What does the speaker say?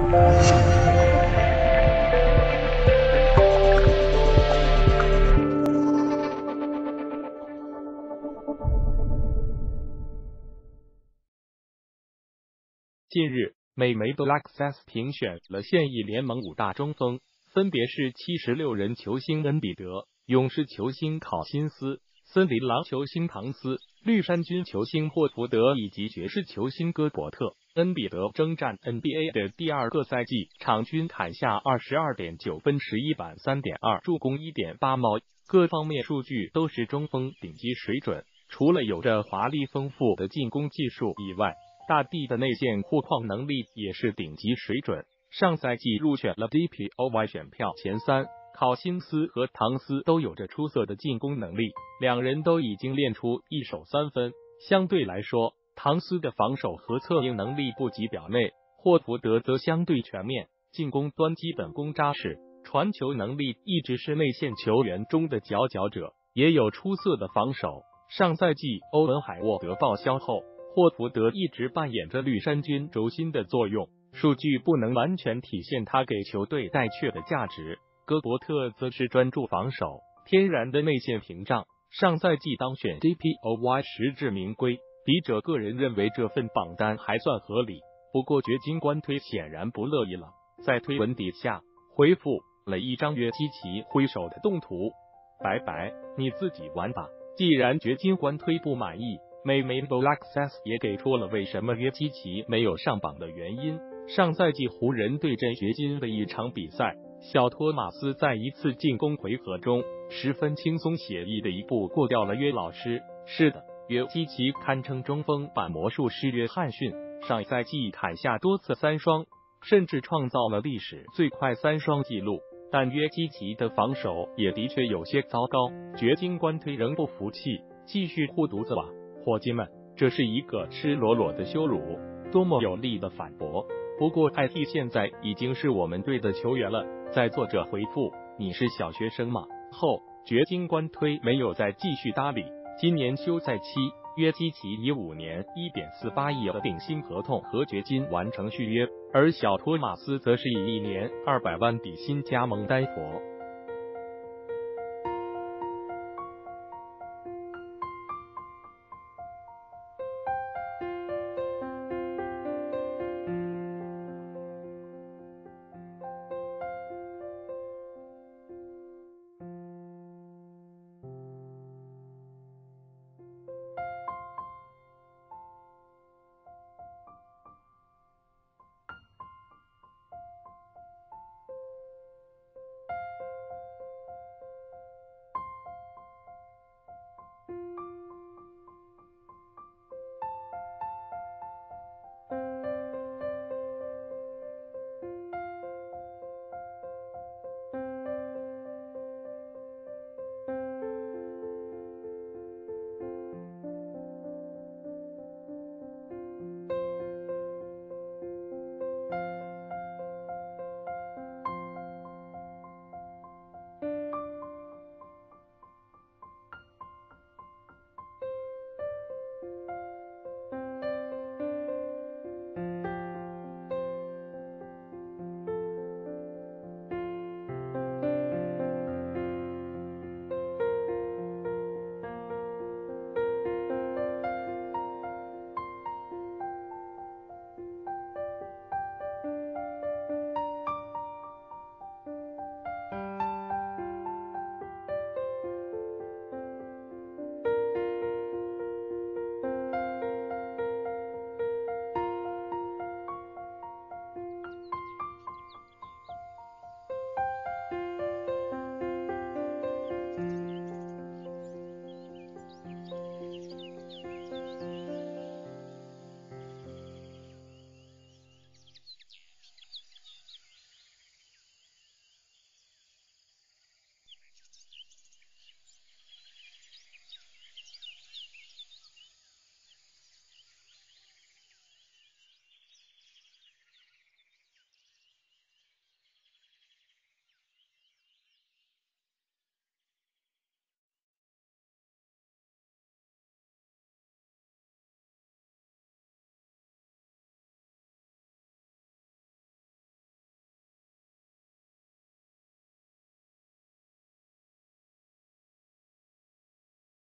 近日，美媒 Black Access 评选了现役联盟5大中锋，分别是76人球星恩比德、勇士球星考辛斯、森林狼球星唐斯、绿衫军球星霍福德以及爵士球星戈伯特。恩比德征战 NBA 的第2个赛季，场均砍下22.9分、11板、3.2助攻、1.8帽，各方面数据都是中锋顶级水准。除了有着华丽丰富的进攻技术以外，大帝的内线护框能力也是顶级水准。上赛季入选了 DPOY 选票前3，考辛斯和唐斯都有着出色的进攻能力，两人都已经练出一手3分。相对来说，唐斯的防守和策应能力不及表妹，霍福德则相对全面，进攻端基本功扎实，传球能力一直是内线球员中的佼佼者，也有出色的防守。上赛季欧文海沃德报销后，霍福德一直扮演着绿衫军轴心的作用，数据不能完全体现他给球队带去的价值。戈伯特则是专注防守，天然的内线屏障，上赛季当选 DPOY 实至名归。笔者个人认为这份榜单还算合理，不过掘金官推显然不乐意了，在推文底下回复了一张约基奇挥手的动图，拜拜，你自己玩吧。既然掘金官推不满意，美媒 Black Access 也给出了为什么约基奇没有上榜的原因。上赛季湖人对阵掘金的一场比赛，小托马斯在一次进攻回合中十分轻松写意的一步过掉了约老师。是的，约基奇堪称中锋版魔术师约翰逊，上赛季砍下多次3双，甚至创造了历史最快3双纪录。但约基奇的防守也的确有些糟糕，掘金官推仍不服气，继续护犊子吧，伙计们，这是一个赤裸裸的羞辱。多么有力的反驳！不过IT现在已经是我们队的球员了。在作者回复你是小学生吗后，掘金官推没有再继续搭理。今年休赛期，约基奇以5年1.48亿的顶薪合同和掘金完成续约，而小托马斯则是以1年200万底薪加盟丹佛。